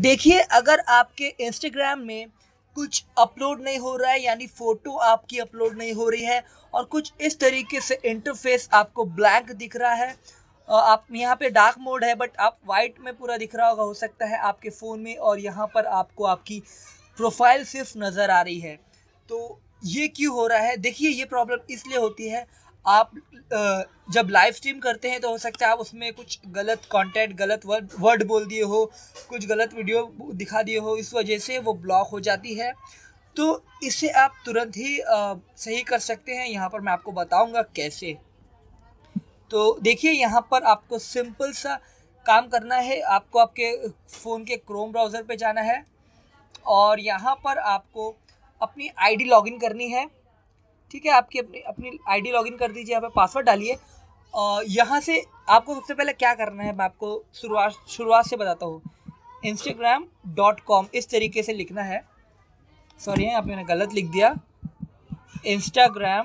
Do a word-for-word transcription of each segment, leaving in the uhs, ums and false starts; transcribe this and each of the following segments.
देखिए, अगर आपके इंस्टाग्राम में कुछ अपलोड नहीं हो रहा है, यानी फ़ोटो आपकी अपलोड नहीं हो रही है और कुछ इस तरीके से इंटरफेस आपको ब्लैंक दिख रहा है, अ, आप यहाँ पे डार्क मोड है बट आप वाइट में पूरा दिख रहा होगा, हो सकता है आपके फ़ोन में, और यहाँ पर आपको आपकी प्रोफाइल सिर्फ नज़र आ रही है। तो ये क्यों हो रहा है? देखिए, ये प्रॉब्लम इसलिए होती है, आप अ, जब लाइव स्ट्रीम करते हैं तो हो सकता है आप उसमें कुछ गलत कंटेंट, गलत वर्ड वर्ड बोल दिए हो, कुछ गलत वीडियो दिखा दिए हो, इस वजह से वो ब्लॉक हो जाती है। तो इसे आप तुरंत ही अ, सही कर सकते हैं। यहाँ पर मैं आपको बताऊंगा कैसे। तो देखिए, यहाँ पर आपको सिंपल सा काम करना है। आपको आपके फ़ोन के क्रोम ब्राउज़र पे जाना है और यहाँ पर आपको अपनी आईडी लॉगिन करनी है। ठीक है, आपकी अपनी अपनी आईडी लॉगिन कर दीजिए, यहाँ पे पासवर्ड डालिए और यहाँ से आपको सबसे पहले क्या करना है मैं आपको शुरुआत शुरुआत से बताता हूँ। इंस्टाग्राम डॉट कॉम इस तरीके से लिखना है। सॉरी, यहाँ पे मैंने गलत लिख दिया। इंस्टाग्राम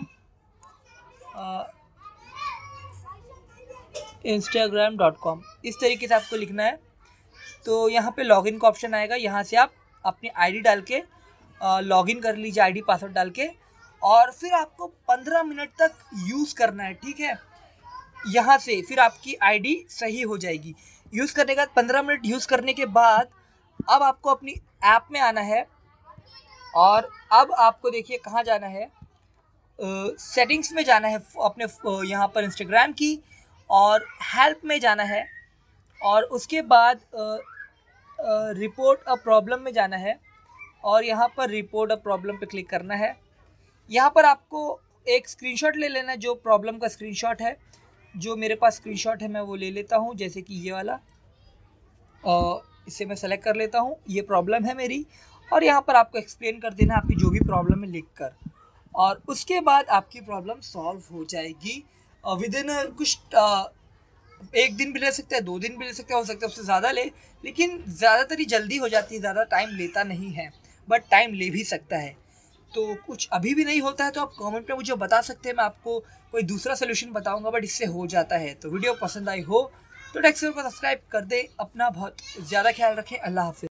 इंस्टाग्राम डॉट कॉम इस तरीके से आपको लिखना है। तो यहाँ पे लॉगिन का ऑप्शन आएगा, यहाँ से आप अपनी आईडी डाल के लॉगिन कर लीजिए, आईडी पासवर्ड डाल के, और फिर आपको पंद्रह मिनट तक यूज़ करना है। ठीक है, यहाँ से फिर आपकी आईडी सही हो जाएगी। यूज़ करने के बाद पंद्रह मिनट यूज़ करने के बाद अब आपको अपनी ऐप में आना है और अब आपको देखिए कहाँ जाना है, सेटिंग्स में जाना है अपने uh, यहाँ पर इंस्टाग्राम की, और हेल्प में जाना है और उसके बाद रिपोर्ट अ प्रॉब्लम में जाना है और यहाँ पर रिपोर्ट अ प्रॉब्लम पे क्लिक करना है। यहाँ पर आपको एक स्क्रीनशॉट ले लेना है, जो प्रॉब्लम का स्क्रीनशॉट है। जो मेरे पास स्क्रीनशॉट है मैं वो ले लेता हूँ, जैसे कि ये वाला, और इसे मैं सेलेक्ट कर लेता हूँ। ये प्रॉब्लम है मेरी, और यहाँ पर आपको एक्सप्लेन कर देना आपकी जो भी प्रॉब्लम है लिख कर, और उसके बाद आपकी प्रॉब्लम सॉल्व हो जाएगी विद इन कुछ आ, एक दिन भी ले सकता है, दो दिन भी ले सकता है, हो सकता है उससे ज़्यादा ले, लेकिन ज़्यादातर ही जल्दी हो जाती है, ज़्यादा टाइम लेता नहीं है, बट टाइम ले भी सकता है। तो कुछ अभी भी नहीं होता है तो आप कमेंट में मुझे बता सकते हैं, मैं आपको कोई दूसरा सोल्यूशन बताऊंगा, बट इससे हो जाता है। तो वीडियो पसंद आई हो तो टेक को सब्सक्राइब कर दें। अपना बहुत ज़्यादा ख्याल रखें। अल्लाह हाफिज़।